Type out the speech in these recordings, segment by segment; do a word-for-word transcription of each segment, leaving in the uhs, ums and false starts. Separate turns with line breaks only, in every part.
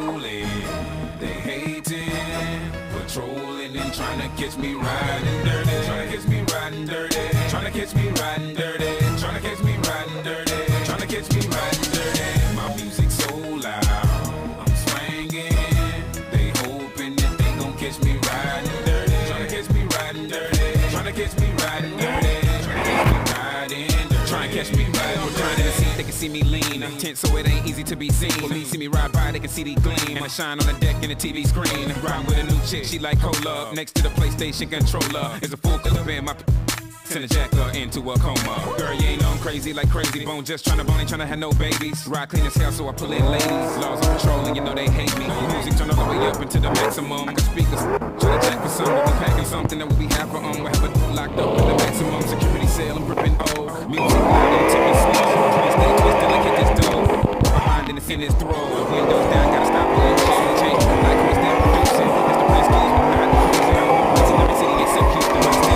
rolling, they hating, patrolling and trying to catch me riding dirty, trying to catch me riding dirty, trying to catch me riding dirty, trying to catch me riding dirty, trying to catch me riding dirty. My music so loud, I'm swinging, they hoping that they gon' catch me riding dirty, trying to catch me riding dirty, trying to catch me riding dirty, trying to catch me riding dirty, trying to catch me riding dirty. They can see me lean, tense so it ain't easy to be seen. For me, see me ride by, they can see the gleam. I shine on the deck in the T V screen. Ride with a new chick, she like cola. Next to the PlayStation controller is a full clip in my send a jacker into a coma. Girl, you ain't know I'm crazy like crazy bone. Just tryna bone, ain't tryna have no babies. Ride clean as hell, so I pull in ladies. Laws of control, and you know they hate me. Music turn all the way up into the maximum. I can speak this, try to jack for something. We packing something that we have for um. We have it locked up with the maximum security sale. I'm gripping old music loud and tipping slow. Stay twisted like hit this dough. Behind in the in his throat. Windows down, gotta stop a little shit. Change like who's that producing? It's the place goes with not cruising. It's in every city except Houston. My state.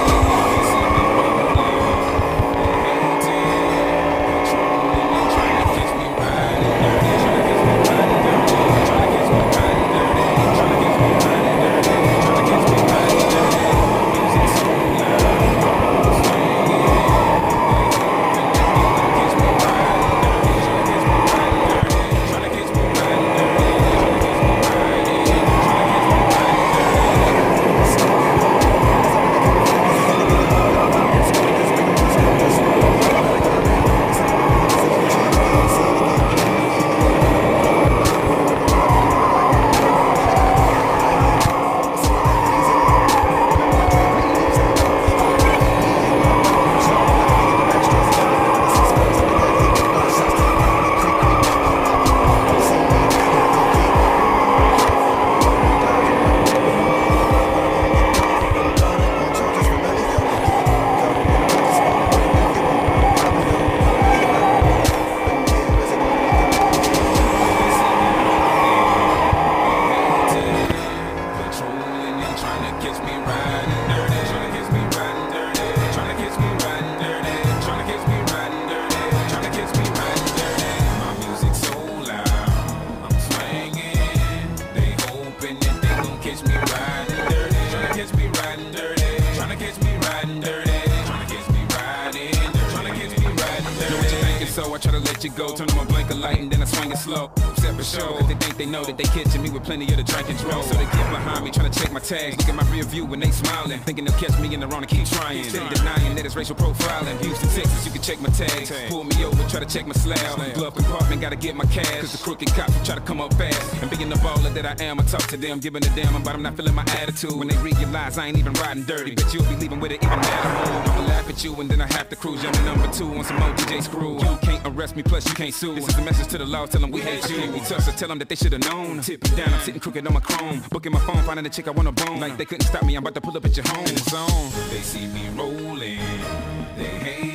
So I try to let you go, turn on my blinker light and then I swing it slow. Set for show, cause they think they know that they catching me with plenty of the drink and draw. So they get behind me trying to check my tags, look at my rear view when they smiling, thinking they'll catch me in the wrong and keep trying. Steady denying that it's racial profiling. Houston, Texas, you can check my tags. Pull me over, try to check my slab. Glove compartment, gotta get my cash, cause the crooked cops try to come up fast. And being the baller that I am, I talk to them, giving a damn, but I'm not feeling my attitude. When they realize I ain't even riding dirty, but you'll be leaving with it even better. I'ma laugh at you and then I have to cruise. You're number two on some O D J screw. You can't arrest me, plus you can't sue. This is a message to the law, tell them we hate you. We tough, so tell them that they should've known. Tip it down, I'm sitting crooked on my chrome. Booking my phone, finding a chick I wanna bone. Like they couldn't stop me, I'm about to pull up at your home. Zone. They see me rolling, they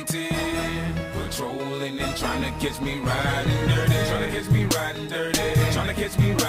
hating, patrolling and trying to catch me riding dirty, trying to catch me riding dirty, trying to catch me riding dirty.